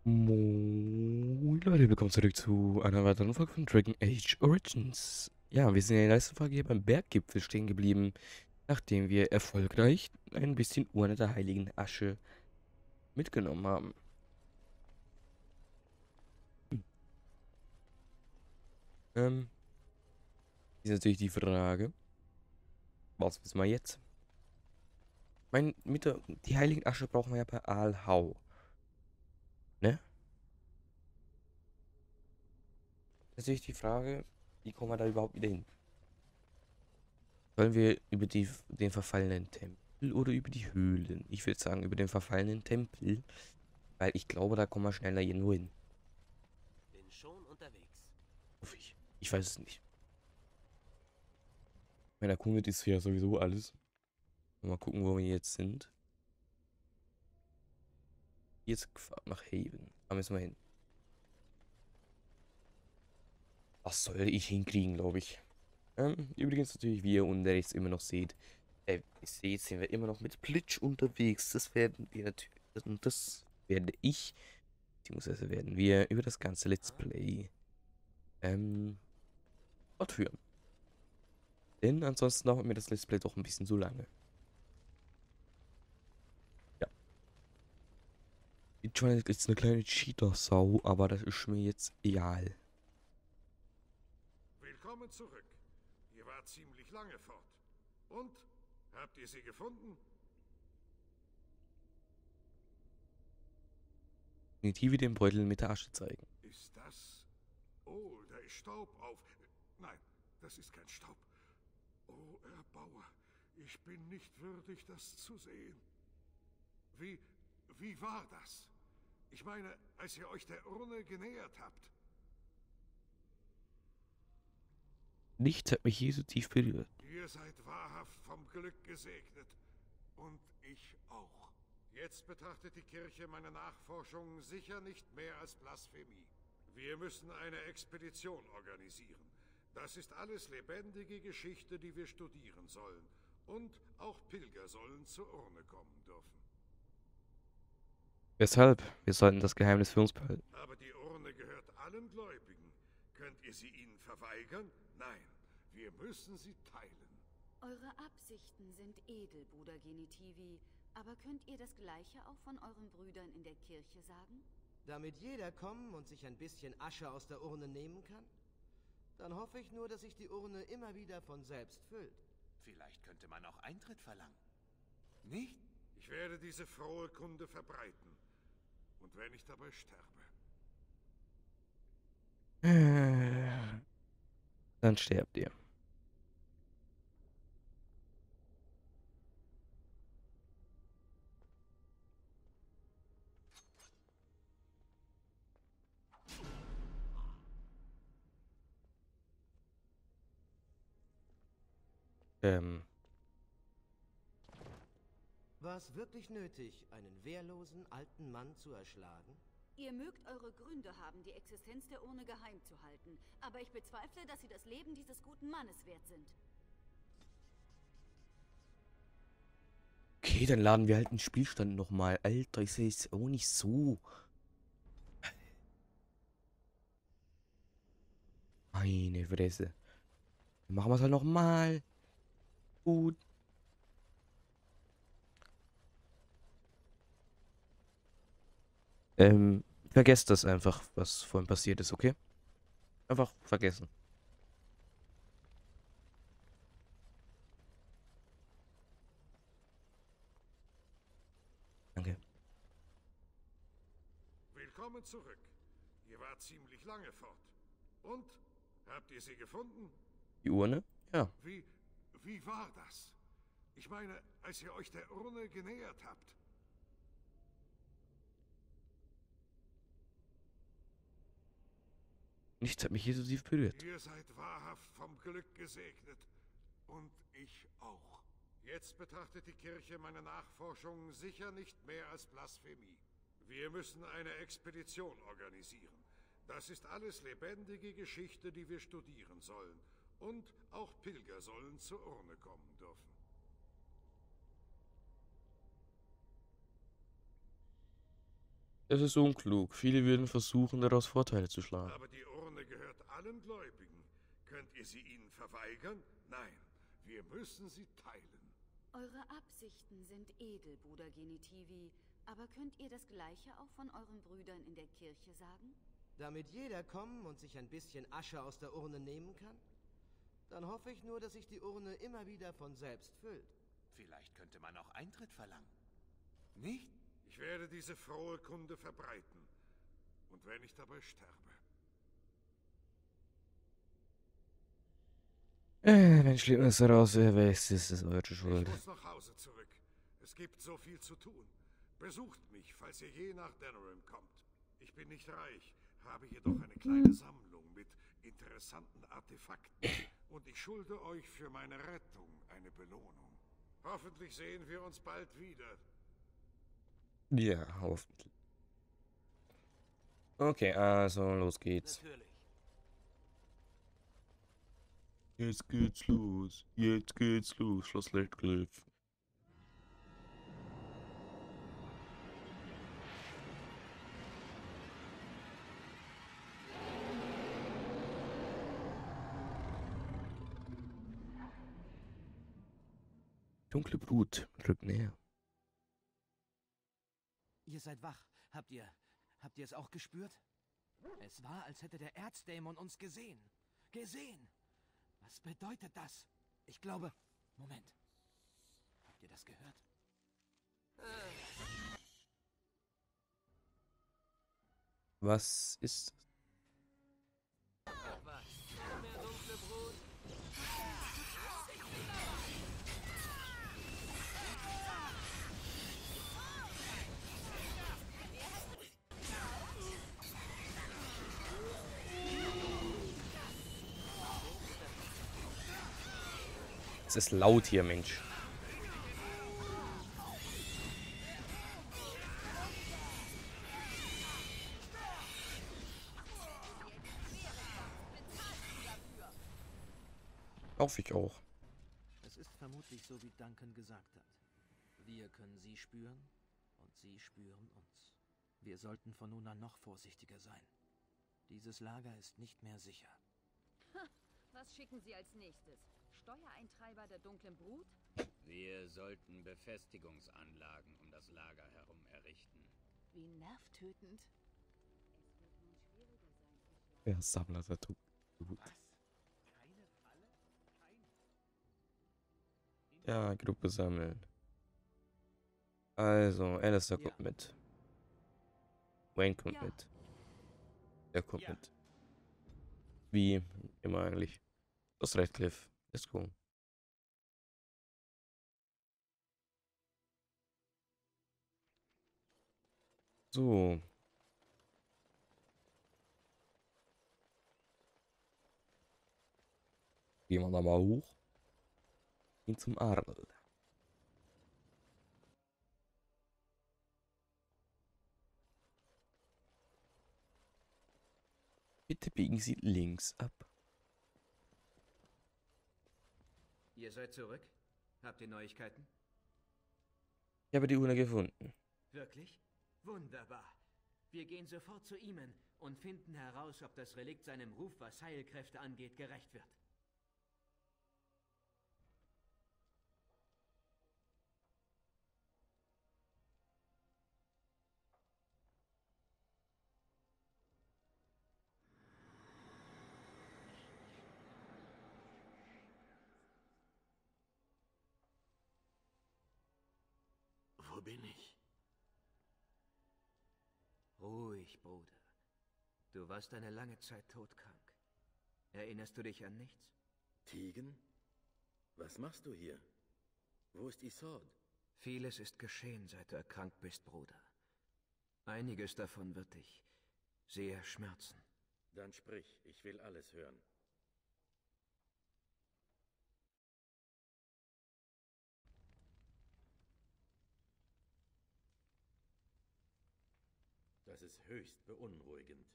Moin Leute, willkommen zurück zu einer weiteren Folge von Dragon Age Origins. Ja, wir sind in der letzten Folge hier beim Berggipfel stehen geblieben, nachdem wir erfolgreich ein bisschen Urne der heiligen Asche mitgenommen haben. Hm. Ist natürlich die Frage, was wissen wir jetzt? Die heiligen Asche brauchen wir ja bei Aalhau, ne? Natürlich die Frage, wie kommen wir da überhaupt wieder hin? Sollen wir über den verfallenen Tempel oder über die Höhlen? Ich würde sagen, über den verfallenen Tempel, weil ich glaube, da kommen wir schneller irgendwo hin. Bin schon unterwegs. Hoffe ich. Ich weiß es nicht. Mein erkundet ist ja sowieso alles. Mal gucken, wo wir jetzt sind. Jetzt nach Haven. Da müssen wir hin. Das soll ich hinkriegen, glaube ich. Übrigens natürlich, wie ihr unten rechts immer noch seht. Ich sehe, jetzt sind wir immer noch mit Plitsch unterwegs. Das werden wir natürlich. Und das werde ich. Beziehungsweise werden wir über das ganze Let's Play fortführen. Denn ansonsten dauert mir das Let's Play doch ein bisschen zu lange. Ja. Die Janet ist eine kleine Cheater-Sau, aber das ist mir jetzt egal. Willkommen zurück. Ihr wart ziemlich lange fort. Und? Habt ihr sie gefunden? Definitiv den Beutel mit der Asche zeigen. Ist das... Oh, da ist Staub auf... Nein, das ist kein Staub. Oh, Erbauer, ich bin nicht würdig, das zu sehen. Wie... wie war das? Ich meine, als ihr euch der Urne genähert habt. Nichts hat mich je so tief berührt. Ihr seid wahrhaft vom Glück gesegnet. Und ich auch. Jetzt betrachtet die Kirche meine Nachforschungen sicher nicht mehr als Blasphemie. Wir müssen eine Expedition organisieren. Das ist alles lebendige Geschichte, die wir studieren sollen. Und auch Pilger sollen zur Urne kommen dürfen. Weshalb? Wir sollten das Geheimnis für uns behalten. Aber die Urne gehört allen Gläubigen. Könnt ihr sie ihnen verweigern? Nein, wir müssen sie teilen. Eure Absichten sind edel, Bruder Genitivi, aber könnt ihr das Gleiche auch von euren Brüdern in der Kirche sagen? Damit jeder kommen und sich ein bisschen Asche aus der Urne nehmen kann? Dann hoffe ich nur, dass sich die Urne immer wieder von selbst füllt. Vielleicht könnte man auch Eintritt verlangen. Nicht? Ich werde diese frohe Kunde verbreiten. Und wenn ich dabei sterbe. Dann sterbt ihr. War es wirklich nötig, einen wehrlosen alten Mann zu erschlagen? Ihr mögt eure Gründe haben, die Existenz der Urne geheim zu halten, aber ich bezweifle, dass sie das Leben dieses guten Mannes wert sind. Okay, dann laden wir halt den Spielstand nochmal. Alter, ich sehe es auch nicht so. Meine Fresse. Dann machen wir es halt nochmal. Gut. Vergesst das einfach, was vorhin passiert ist, okay? Einfach vergessen. Danke. Willkommen zurück. Ihr wart ziemlich lange fort. Und? Habt ihr sie gefunden? Die Urne? Ja. Wie war das? Ich meine, als ihr euch der Urne genähert habt. Nichts hat mich hier so tief berührt. Ihr seid wahrhaft vom Glück gesegnet. Und ich auch. Jetzt betrachtet die Kirche meine Nachforschungen sicher nicht mehr als Blasphemie. Wir müssen eine Expedition organisieren. Das ist alles lebendige Geschichte, die wir studieren sollen. Und auch Pilger sollen zur Urne kommen dürfen. Es ist unklug. Viele würden versuchen, daraus Vorteile zu schlagen. Aber die Urne gehört allen Gläubigen. Könnt ihr sie ihnen verweigern? Nein, wir müssen sie teilen. Eure Absichten sind edel, Bruder Genitivi, aber könnt ihr das Gleiche auch von euren Brüdern in der Kirche sagen? Damit jeder kommen und sich ein bisschen Asche aus der Urne nehmen kann? Dann hoffe ich nur, dass sich die Urne immer wieder von selbst füllt. Vielleicht könnte man auch Eintritt verlangen. Nicht? Ich werde diese frohe Kunde verbreiten. Und wenn ich dabei sterbe. Wenn Schlimmes heraus wächst, ist es eure Schuld. Ich muss nach Hause zurück. Es gibt so viel zu tun. Besucht mich, falls ihr je nach Denerim kommt. Ich bin nicht reich, habe jedoch eine kleine Sammlung mit interessanten Artefakten. Und ich schulde euch für meine Rettung eine Belohnung. Hoffentlich sehen wir uns bald wieder. Ja, hoffentlich. Okay, also los geht's. Natürlich. Jetzt geht's los. Jetzt geht's los. Schloss Redcliffe. Dunkle Brut rückt näher. Ihr seid wach. Habt ihr es auch gespürt? Es war, als hätte der Erzdämon uns gesehen. Gesehen! Was bedeutet das? Ich glaube... Moment. Habt ihr das gehört? Was ist das? Mehr dunkle Brut. Es ist laut hier, Mensch. Hoffe ich auch. Es ist vermutlich so, wie Duncan gesagt hat. Wir können sie spüren und sie spüren uns. Wir sollten von nun an noch vorsichtiger sein. Dieses Lager ist nicht mehr sicher. Was schicken Sie als nächstes? Steuereintreiber der dunklen Brut? Wir sollten Befestigungsanlagen um das Lager herum errichten. Wie nervtötend. Der Sammler der Brut. Keine Falle? Ja, Gruppe sammeln. Also, Alistair kommt mit. Wayne kommt mit. Der kommt mit. Wie immer eigentlich. Das Redcliffe. Let's go. So. Gehen wir da mal hoch. Hin zum Adel. Bitte biegen Sie links ab. Ihr seid zurück? Habt ihr Neuigkeiten? Ich habe die Urne gefunden. Wirklich? Wunderbar. Wir gehen sofort zu Eamon und finden heraus, ob das Relikt seinem Ruf, was Heilkräfte angeht, gerecht wird. Wo bin ich? Ruhig, Bruder. Du warst eine lange Zeit todkrank. Erinnerst du dich an nichts? Tegan? Was machst du hier? Wo ist Isolde? Vieles ist geschehen, seit du erkrankt bist, Bruder. Einiges davon wird dich sehr schmerzen. Dann sprich, ich will alles hören. Das ist höchst beunruhigend.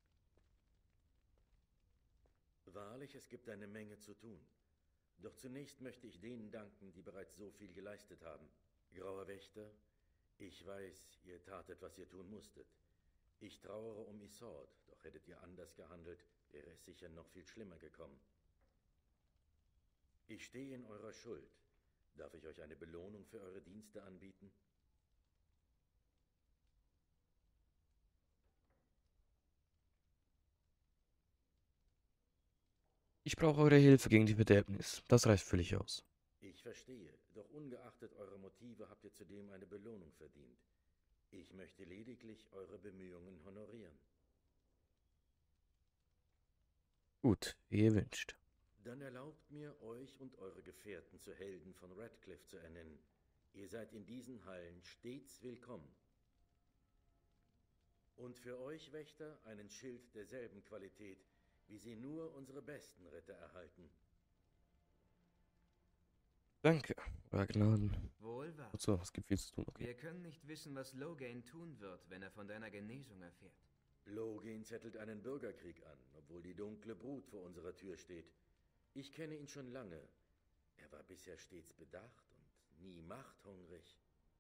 Wahrlich, es gibt eine Menge zu tun. Doch zunächst möchte ich denen danken, die bereits so viel geleistet haben. Grauer Wächter, Ich weiß, ihr tatet, was ihr tun musstet. Ich trauere um Isolde, doch hättet ihr anders gehandelt, wäre es sicher noch viel schlimmer gekommen. Ich stehe in eurer Schuld. Darf ich euch eine Belohnung für eure Dienste anbieten? Ich brauche eure Hilfe gegen die Verderbnis. Das reicht völlig aus. Ich verstehe, doch ungeachtet eurer Motive habt ihr zudem eine Belohnung verdient. Ich möchte lediglich eure Bemühungen honorieren. Gut, wie ihr wünscht. Dann erlaubt mir, euch und eure Gefährten zu Helden von Radcliffe zu ernennen. Ihr seid in diesen Hallen stets willkommen. Und für euch, Wächter, einen Schild derselben Qualität, wie sie nur unsere besten Ritter erhalten. Danke, euer Gnaden. Wohl wahr. Achso, es gibt viel zu tun. Okay. Wir können nicht wissen, was Loghain tun wird, wenn er von deiner Genesung erfährt. Loghain zettelt einen Bürgerkrieg an, obwohl die dunkle Brut vor unserer Tür steht. Ich kenne ihn schon lange. Er war bisher stets bedacht und nie machthungrig.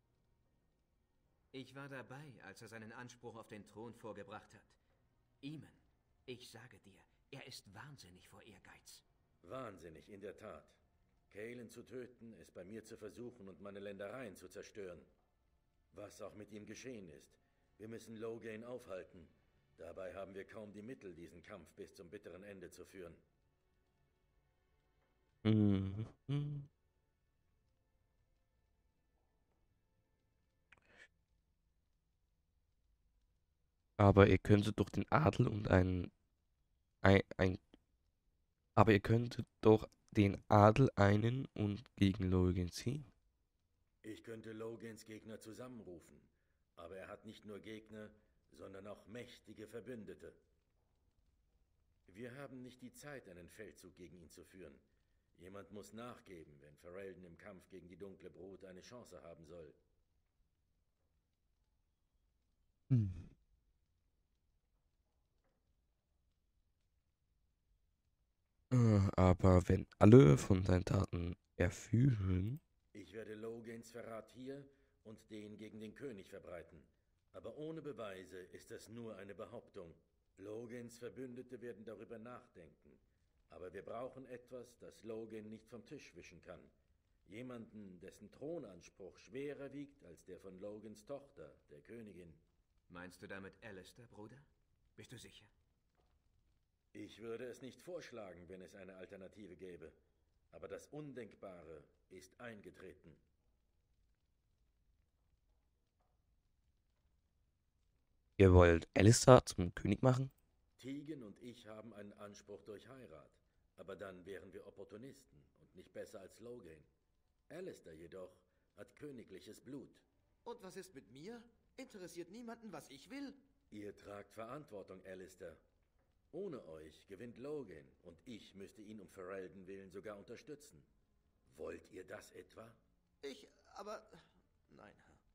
Ich war dabei, als er seinen Anspruch auf den Thron vorgebracht hat. Eamon, ich sage dir, er ist wahnsinnig vor Ehrgeiz. Wahnsinnig, in der Tat. Cailan zu töten, es bei mir zu versuchen und meine Ländereien zu zerstören. Was auch mit ihm geschehen ist, wir müssen Loghain aufhalten. Dabei haben wir kaum die Mittel, diesen Kampf bis zum bitteren Ende zu führen. Aber ihr könntet doch den Adel und aber ihr könntet doch den Adel einen und gegen Loghain ziehen. Ich könnte Loghains Gegner zusammenrufen, aber er hat nicht nur Gegner, sondern auch mächtige Verbündete. Wir haben nicht die Zeit, einen Feldzug gegen ihn zu führen. Jemand muss nachgeben, wenn Ferelden im Kampf gegen die dunkle Brut eine Chance haben soll. Aber wenn alle von seinen Taten erführen... Ich werde Loghains Verrat hier und den gegen den König verbreiten. Aber ohne Beweise ist das nur eine Behauptung. Loghains Verbündete werden darüber nachdenken. Aber wir brauchen etwas, das Loghain nicht vom Tisch wischen kann. Jemanden, dessen Thronanspruch schwerer wiegt als der von Loghains Tochter, der Königin. Meinst du damit Alistair, Bruder? Bist du sicher? Ich würde es nicht vorschlagen, wenn es eine Alternative gäbe. Aber das Undenkbare ist eingetreten. Ihr wollt Alistair zum König machen? Tegan und ich haben einen Anspruch durch Heirat. Aber dann wären wir Opportunisten und nicht besser als Loghain. Alistair jedoch hat königliches Blut. Und was ist mit mir? Interessiert niemanden, was ich will? Ihr tragt Verantwortung, Alistair. Ohne euch gewinnt Loghain und ich müsste ihn um Ferelden willen sogar unterstützen. Wollt ihr das etwa? Aber... Nein.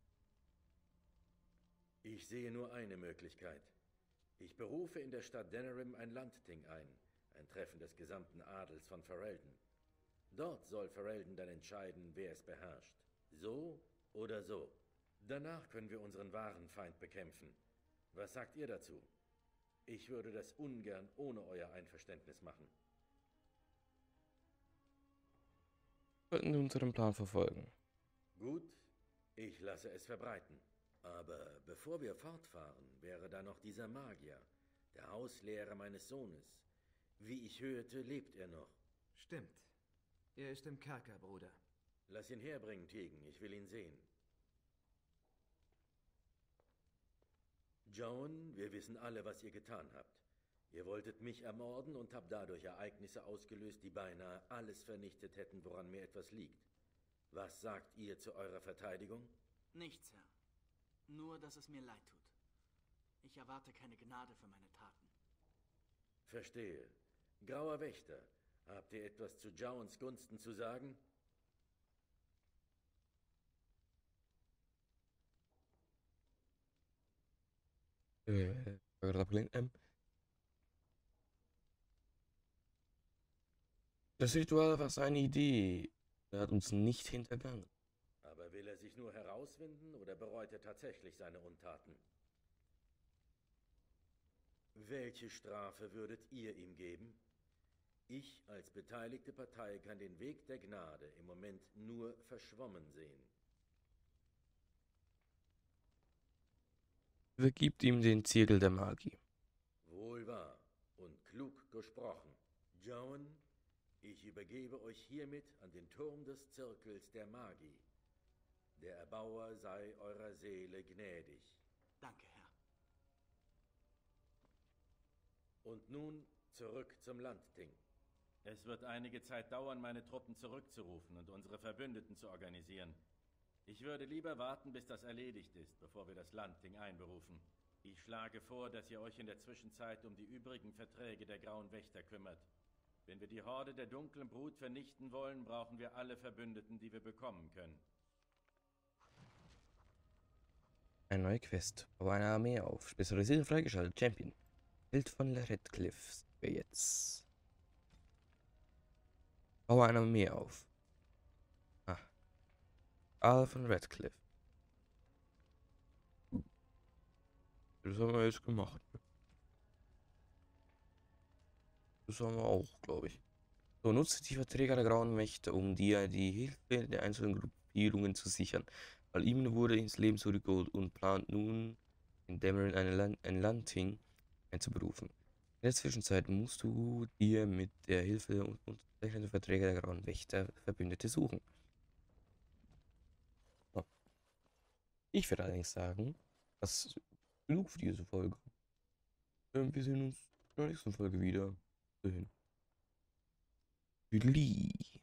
Ich sehe nur eine Möglichkeit. Ich berufe in der Stadt Denerim ein Landting ein Treffen des gesamten Adels von Ferelden. Dort soll Ferelden dann entscheiden, wer es beherrscht. So oder so. Danach können wir unseren wahren Feind bekämpfen. Was sagt ihr dazu? Ich würde das ungern ohne euer Einverständnis machen. Sollten wir unseren Plan verfolgen. Gut, ich lasse es verbreiten. Aber bevor wir fortfahren, wäre da noch dieser Magier, der Hauslehrer meines Sohnes. Wie ich hörte, lebt er noch. Stimmt. Er ist im Kerker, Bruder. Lass ihn herbringen, Tegan. Ich will ihn sehen. Joan, wir wissen alle, was ihr getan habt. Ihr wolltet mich ermorden und habt dadurch Ereignisse ausgelöst, die beinahe alles vernichtet hätten, woran mir etwas liegt. Was sagt ihr zu eurer Verteidigung? Nichts, Herr. Nur, dass es mir leid tut. Ich erwarte keine Gnade für meine Taten. Verstehe. Grauer Wächter, habt ihr etwas zu Joans Gunsten zu sagen? Das Ritual war seine Idee. Er hat uns nicht hintergangen. Aber will er sich nur herauswinden oder bereut er tatsächlich seine Untaten? Welche Strafe würdet ihr ihm geben? Ich als beteiligte Partei kann den Weg der Gnade im Moment nur verschwommen sehen. Übergibt ihm den Zirkel der Magie. Wohl wahr und klug gesprochen. Joan, ich übergebe euch hiermit an den Turm des Zirkels der Magie. Der Erbauer sei eurer Seele gnädig. Danke, Herr. Und nun zurück zum Landting. Es wird einige Zeit dauern, meine Truppen zurückzurufen und unsere Verbündeten zu organisieren. Ich würde lieber warten, bis das erledigt ist, bevor wir das Landting einberufen. Ich schlage vor, dass ihr euch in der Zwischenzeit um die übrigen Verträge der Grauen Wächter kümmert. Wenn wir die Horde der Dunklen Brut vernichten wollen, brauchen wir alle Verbündeten, die wir bekommen können. Eine neue Quest. Baue eine Armee auf. Spezialisiert freigeschaltet. Champion. Bild von Redcliffe. Jetzt. Baue eine Armee auf. Ah. Al von Redcliffe. Das haben wir jetzt gemacht. Das haben wir auch, glaube ich. So, nutze die Verträge der Grauen Mächte, um dir die Hilfe der einzelnen Gruppierungen zu sichern. Weil ihm wurde ins Leben zurückgeholt und plant nun in Dämmerung ein Landting einzuberufen. In der Zwischenzeit musst du dir mit der Hilfe und unterzeichneten Verträge der Grauen Wächter Verbündete suchen. So. Ich würde allerdings sagen, das ist genug für diese Folge. Wir sehen uns in der nächsten Folge wieder. Bis dahin. Tschüss.